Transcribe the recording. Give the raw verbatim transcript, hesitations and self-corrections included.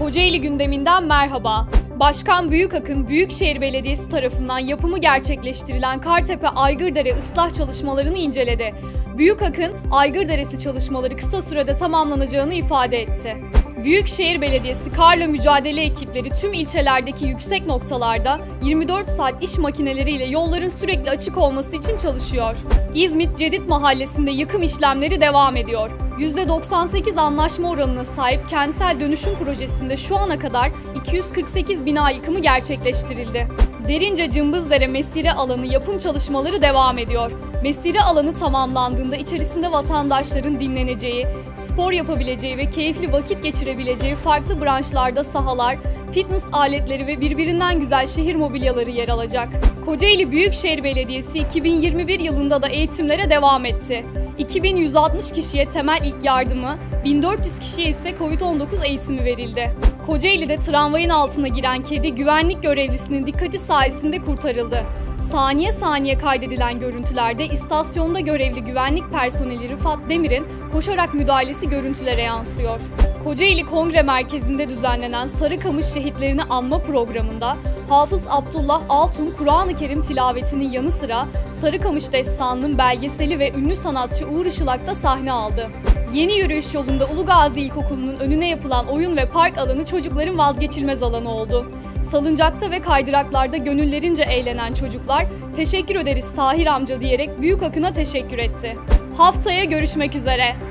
Kocaeli gündeminden merhaba. Başkan Büyükakın, Büyükşehir Belediyesi tarafından yapımı gerçekleştirilen Kartepe Aygırdere ıslah çalışmalarını inceledi. Büyükakın, Aygırderesi çalışmaları kısa sürede tamamlanacağını ifade etti. Büyükşehir Belediyesi karla mücadele ekipleri tüm ilçelerdeki yüksek noktalarda yirmi dört saat iş makineleriyle yolların sürekli açık olması için çalışıyor. İzmit Cedid Mahallesi'nde yıkım işlemleri devam ediyor. yüzde doksan sekiz anlaşma oranına sahip kentsel dönüşüm projesinde şu ana kadar iki yüz kırk sekiz bina yıkımı gerçekleştirildi. Derince Cımbızdere mesire alanı yapım çalışmaları devam ediyor. Mesire alanı tamamlandığında içerisinde vatandaşların dinleneceği, spor yapabileceği ve keyifli vakit geçirebileceği farklı branşlarda sahalar, fitness aletleri ve birbirinden güzel şehir mobilyaları yer alacak. Kocaeli Büyükşehir Belediyesi iki bin yirmi bir yılında da eğitimlere devam etti. iki bin yüz altmış kişiye temel ilk yardımı, bin dört yüz kişiye ise kovid on dokuz eğitimi verildi. Kocaeli'de tramvayın altına giren kedi güvenlik görevlisinin dikkati sayesinde kurtarıldı. Saniye saniye kaydedilen görüntülerde istasyonda görevli güvenlik personeli Rıfat Demir'in koşarak müdahalesi görüntülere yansıyor. Kocaeli Kongre Merkezi'nde düzenlenen Sarıkamış Şehitlerini Anma programında Hafız Abdullah Altun Kur'an-ı Kerim tilavetinin yanı sıra Sarıkamış Destanı'nın belgeseli ve ünlü sanatçı Uğur Işılak da sahne aldı. Yeni yürüyüş yolunda Ulugazi İlkokulu'nun önüne yapılan oyun ve park alanı çocukların vazgeçilmez alanı oldu. Salıncakta ve kaydıraklarda gönüllerince eğlenen çocuklar "Teşekkür ederiz Tahir amca" diyerek Büyükakın'a teşekkür etti. Haftaya görüşmek üzere.